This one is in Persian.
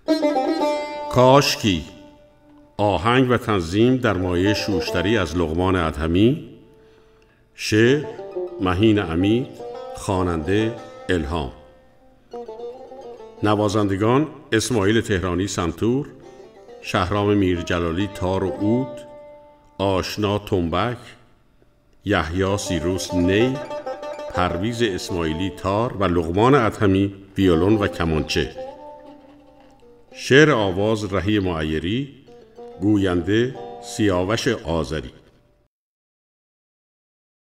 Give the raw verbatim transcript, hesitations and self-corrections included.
کاشکی، آهنگ و تنظیم در مایه شوشتری از لقمان ادهمی. شعر مهین امید. خواننده الهام. نوازندگان اسماعیل تهرانی سنتور، شهرام میرجلالی تار و عود، آشنا تنبک، یحیی سیروس نی، پرویز اسماعیلی تار و لقمان ادهمی ویولون و کمانچه. شعر آواز رهی معیری. گوینده سیاوش آذری.